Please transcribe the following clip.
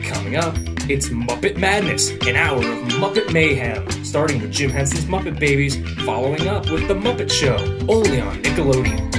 Coming up, it's Muppet Madness, an hour of Muppet Mayhem, starting with Jim Henson's Muppet Babies, following up with The Muppet Show, only on Nickelodeon.